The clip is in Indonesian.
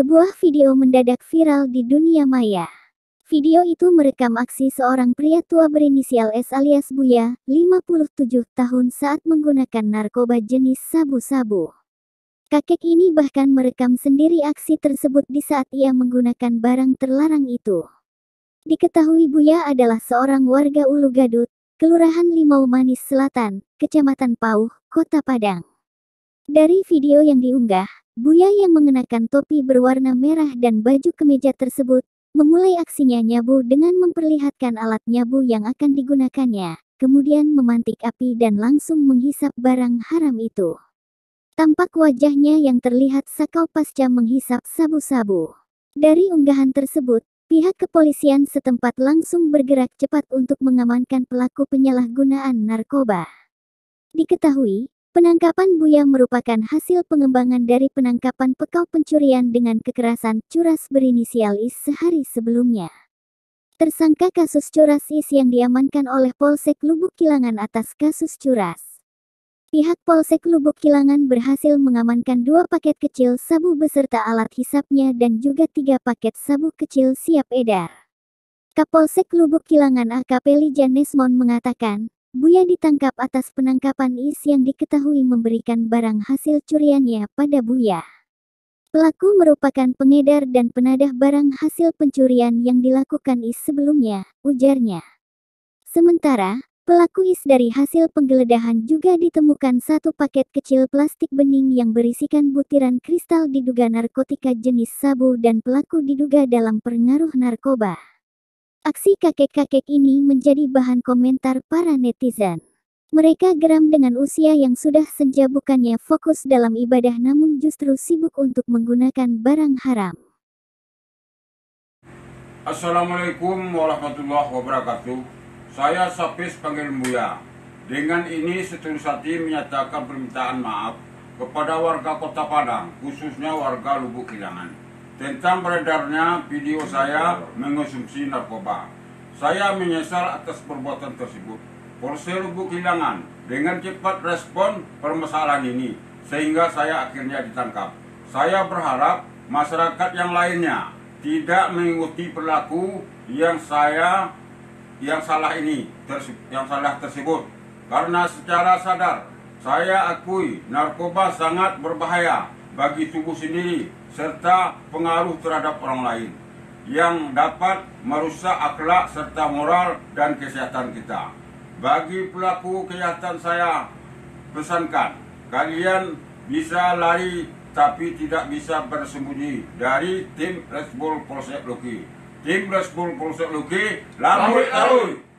Sebuah video mendadak viral di dunia maya. Video itu merekam aksi seorang pria tua berinisial S alias Buya, 57 tahun saat menggunakan narkoba jenis sabu-sabu. Kakek ini bahkan merekam sendiri aksi tersebut di saat ia menggunakan barang terlarang itu. Diketahui Buya adalah seorang warga Ulu Gadut, Kelurahan Limau Manis Selatan, Kecamatan Pauh, Kota Padang. Dari video yang diunggah, Buya yang mengenakan topi berwarna merah dan baju kemeja tersebut, memulai aksinya nyabu dengan memperlihatkan alat nyabu yang akan digunakannya, kemudian memantik api dan langsung menghisap barang haram itu. Tampak wajahnya yang terlihat sakau pasca menghisap sabu-sabu. Dari unggahan tersebut, pihak kepolisian setempat langsung bergerak cepat untuk mengamankan pelaku penyalahgunaan narkoba. Diketahui, penangkapan Buya merupakan hasil pengembangan dari penangkapan pekau pencurian dengan kekerasan curas berinisial IS sehari sebelumnya. Tersangka kasus curas IS yang diamankan oleh Polsek Lubuk Kilangan atas kasus curas. Pihak Polsek Lubuk Kilangan berhasil mengamankan 2 paket kecil sabu beserta alat hisapnya dan juga 3 paket sabu kecil siap edar. Kapolsek Lubuk Kilangan AKP Lijan Nesmon mengatakan, Buya ditangkap atas penangkapan IS yang diketahui memberikan barang hasil curiannya pada Buya. Pelaku merupakan pengedar dan penadah barang hasil pencurian yang dilakukan IS sebelumnya, ujarnya. Sementara, pelaku IS dari hasil penggeledahan juga ditemukan 1 paket kecil plastik bening yang berisikan butiran kristal diduga narkotika jenis sabu dan pelaku diduga dalam pengaruh narkoba. Aksi kakek-kakek ini menjadi bahan komentar para netizen. Mereka geram dengan usia yang sudah senja bukannya fokus dalam ibadah namun justru sibuk untuk menggunakan barang haram. Assalamualaikum warahmatullahi wabarakatuh. Saya Sapis panggil Buya. Dengan ini setulus hati menyatakan permintaan maaf kepada warga Kota Padang, khususnya warga Lubuk Kilangan, tentang beredarnya video saya mengonsumsi narkoba. Saya menyesal atas perbuatan tersebut. Polsek Lubuk Kilangan dengan cepat respon permasalahan ini, sehingga saya akhirnya ditangkap. Saya berharap masyarakat yang lainnya tidak mengikuti perilaku yang salah tersebut. Karena secara sadar, saya akui narkoba sangat berbahaya bagi tubuh sendiri, serta pengaruh terhadap orang lain yang dapat merusak akhlak serta moral dan kesehatan kita. Bagi pelaku kejahatan saya pesankan, kalian bisa lari tapi tidak bisa bersembunyi dari tim Resbol Polsek Luki. Tim Resbol Polsek Luki, lampui.